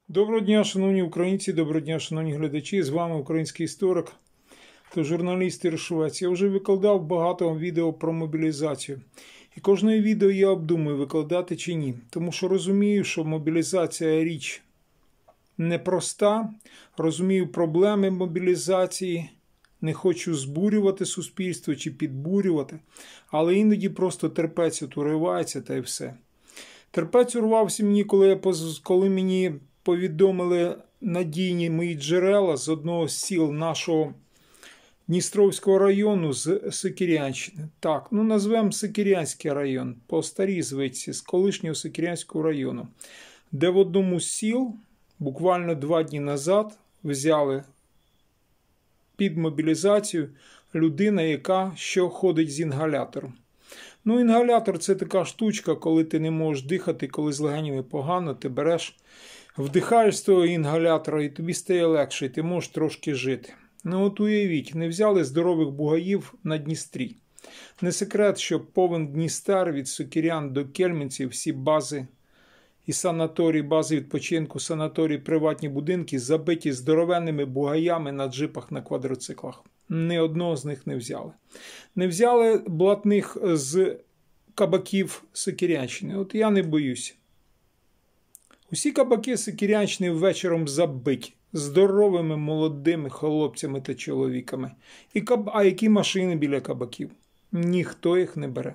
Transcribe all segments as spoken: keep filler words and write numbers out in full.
Доброго дня, шановні українці, доброго дня, шановні глядачі. З вами український історик та журналіст Ір Швець. Я вже викладав багато відео про мобілізацію. І кожне відео я обдумую, викладати чи ні. Тому що розумію, що мобілізація – річ непроста. Розумію проблеми мобілізації. Не хочу збурювати суспільство чи підбурювати. Але іноді просто терпець уривається та й все. Терпець урвався мені, коли, я, коли мені повідомили надійні мої джерела з одного з сіл нашого Дністровського району, з Сокирянщини. Так, ну назвемо Сокирянський район, по старій звичці, з колишнього Сокирянського району, де в одному з сіл буквально два дні назад взяли під мобілізацію людина, яка що ходить з інгалятором. Ну, інгалятор – це така штучка, коли ти не можеш дихати, коли з легенями погано, ти береш, вдихаєш з того інгалятора і тобі стає легше, і ти можеш трошки жити. Ну от уявіть, не взяли здорових бугаїв на Дністрі. Не секрет, що повен Дністер від Сокирян до Кельменців, всі бази і санаторії, бази відпочинку, санаторії, приватні будинки забиті здоровенними бугаями на джипах, на квадроциклах. Ні одного з них не взяли. Не взяли блатних з кабаків Сокирянщини. От я не боюся. Усі кабаки Сокирянщини вечором забиті. Здоровими молодими хлопцями та чоловіками. І каб... А які машини біля кабаків? Ніхто їх не бере.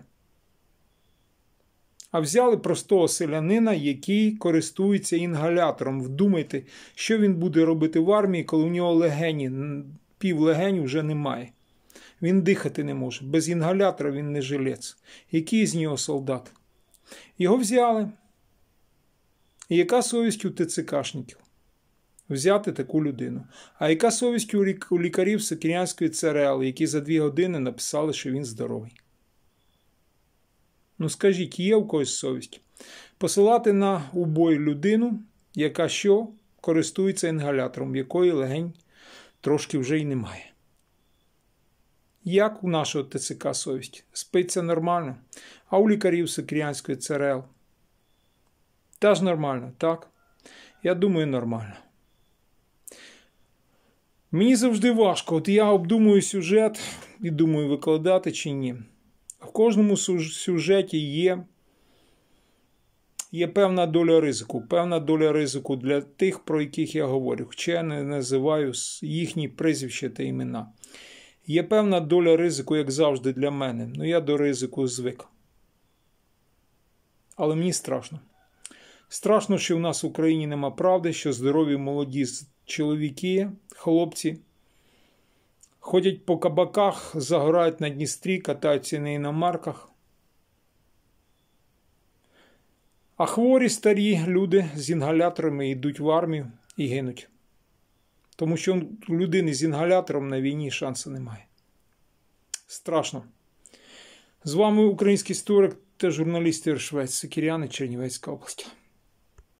А взяли простого селянина, який користується інгалятором. Вдумайте, що він буде робити в армії, коли у нього легені, пів легень вже немає. Він дихати не може. Без інгалятора він не жилець. Який з нього солдат? Його взяли. І яка совість у ТЦКшників? Взяти таку людину. А яка совість у лікарів Сокирянської ЦРЛ, які за дві години написали, що він здоровий? Ну скажіть, є у когось совість? Посилати на убой людину, яка що? Користується інгалятором, якої легень трошки вже й немає. Як у нашого ТЦК совість? Спиться нормально. А у лікарів Сокирянської ЦРЛ? Теж нормально, так? Я думаю, нормально. Мені завжди важко. От я обдумую сюжет і думаю, викладати чи ні. В кожному сюжеті є, є певна доля ризику. Певна доля ризику для тих, про яких я говорю. Хоча я не називаю їхні прізвища та імена. Є певна доля ризику, як завжди, для мене. Ну я до ризику звик. Але мені страшно. Страшно, що в нас в Україні нема правди, що здорові молоді чоловіки, хлопці, ходять по кабаках, загорають на Дністрі, катаються на іномарках. А хворі старі люди з інгаляторами йдуть в армію і гинуть. Тому що у людини з інгалятором на війні шансу немає. Страшно. З вами український історик та журналіст Ір Швець, Сокиряни, Чернівецька область.